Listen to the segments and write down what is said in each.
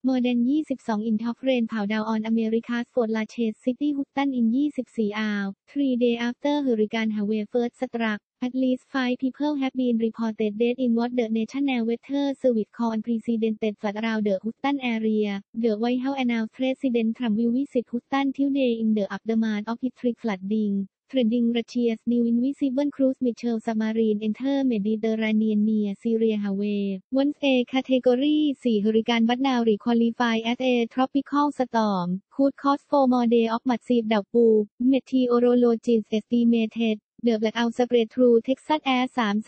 More than 22 in top rain เผาดาว on America's Fort Lauderdale City Houston in 24 hours 3 days after Hurricane Harvey first struck. At least 5 people have been reported dead in what the National Weather Service called unprecedented flood around the Houston area. The White House announced President Trump will visit Houston today in the aftermath of historic flooding. Trending Russia's new invisible cruise missile submarine enter Mediterranean near Syria Harvey. Once a Category 4 hurricane but now requalified as a tropical storm, could cause 4 more days of massive downpour. Meteorologists estimated the blackout spread through Texas as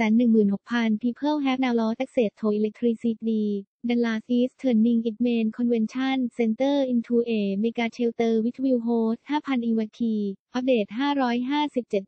316,000 people have now lost access to electricity. Dallas is turning its main convention center into a mega shelter which will host 5,000 evacuees. Update 557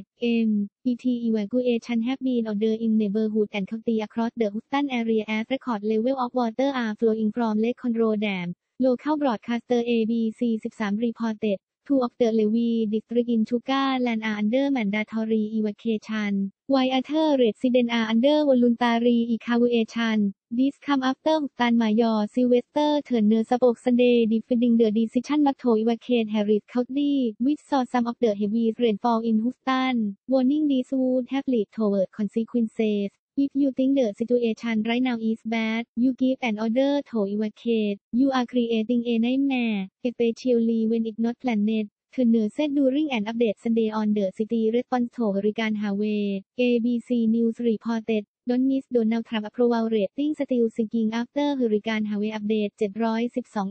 a.m. ET evacuation have been ordered in neighborhoods and counties across the Houston area as record level of water are flowing from Lake Conroe Dam. Local broadcaster ABC 13 reported. 2 of the Levy district in Sugar Land are under mandatory evacuation, while other residents are under voluntary evacuation. This comes after Houston Mayor Sylvester Turner spoke Sunday defending the decision not to evacuate Harris County, which saw some of the heaviest rainfall in Houston, warning this would have led toward consequences. If you think the situation right now is bad, you give an order to evacuate. You are creating a nightmare, especially when it's not planned. Turner said during an update Sunday on the city response to Hurricane Harvey. ABC News reported. Don't miss Donald Trump approval rating still sinking after Hurricane Harvey update 712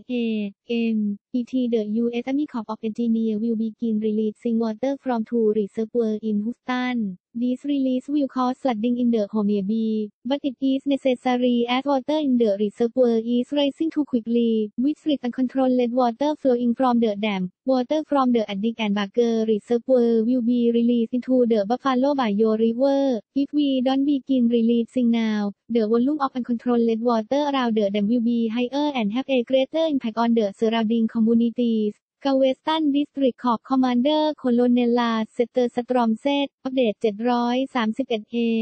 a.m. ET the U.S. Army Corps of Engineers will begin releasing water from 2 reservoirs in Houston. This release will cause flooding in the Honeybee, but it is necessary as water in the reservoir is rising too quickly, with uncontrolled water flowing from the dam. Water from the Addick and Barker reservoir will be released into the Buffalo Bayou River. If we don't begin releasing now, the volume of uncontrolled water around the dam will be higher and have a greater impact on the surrounding communities. Galveston District Corps Commander Colonel Lester Strom said, update 731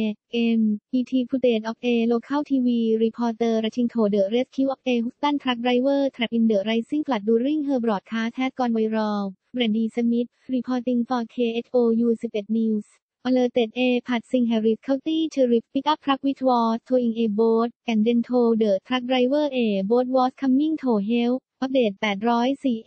a.m. ET footage of a local TV reporter rushing to the rescue of a Houston truck driver trapped in the rising flood during her broadcast has gone viral. Brandy Smith, reporting for KHOU 11 News. Alerted a passing Harris County sheriff pickup truck which was towing a boat, and then told the truck driver a boat was coming to help. Update 804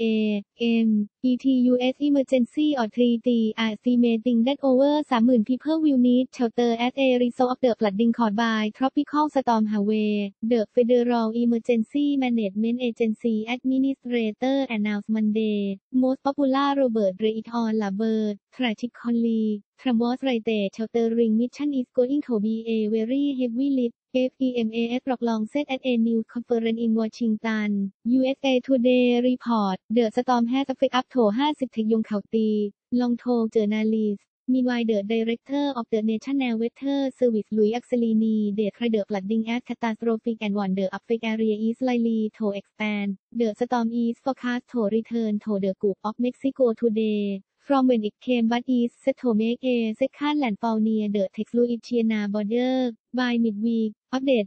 a.m. ET-US Emergency Authority are estimating that over 30,000 people will need shelter as a result of the flooding caused by Tropical Storm Harvey. The Federal Emergency Management Agency Administrator announced Monday. Most popular Robert Rayton Labert, tragically, Trump was right the sheltering mission is going to be a very heavy lift. FEMA Rock said at a news conference in Washington, USA Today report, the storm has affected up to 50 Young County, Long told journalists. Meanwhile, the director of the National Weather Service, Louis Axelini, declared the flooding as catastrophic and warned the affected area is likely to expand. The storm is forecast to return to the Gulf of Mexico today, from when it came but is set to make a second landfall near the Texas-Louisiana border by midweek. Update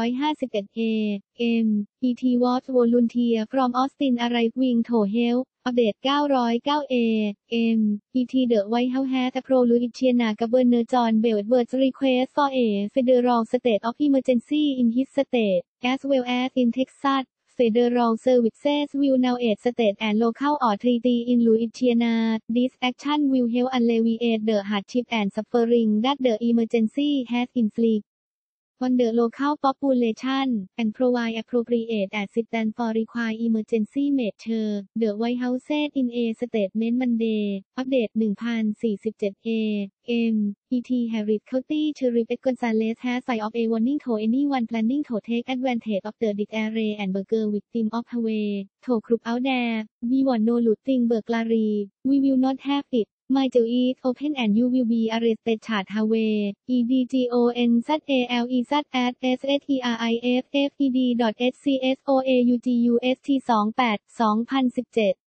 851 a.m. ET was volunteer from Austin arriving to help. Update 909 a.m. ET the White House has approved Louisiana Governor John Beltworth's request for a federal state of emergency in his state, as well as in Texas. Federal services will now aid state and local authorities in Louisiana. This action will help alleviate the hardship and suffering that the emergency has inflicted on the local population, and provide appropriate assistance for required emergency measures, the White House said in a statement Monday. Update 1047 a.m. ET Harris County Sheriff Ed Gonzalez has filed off a warning to anyone planning to take advantage of the Dick and Burger victim of Harvey. To group out there, we want no looting burglary. We will not have it. My jail is open and you will be arrested. Chart Harvey, EDGONZALEZ@SSTRIFFED.HCSOAUGUST 28, 2017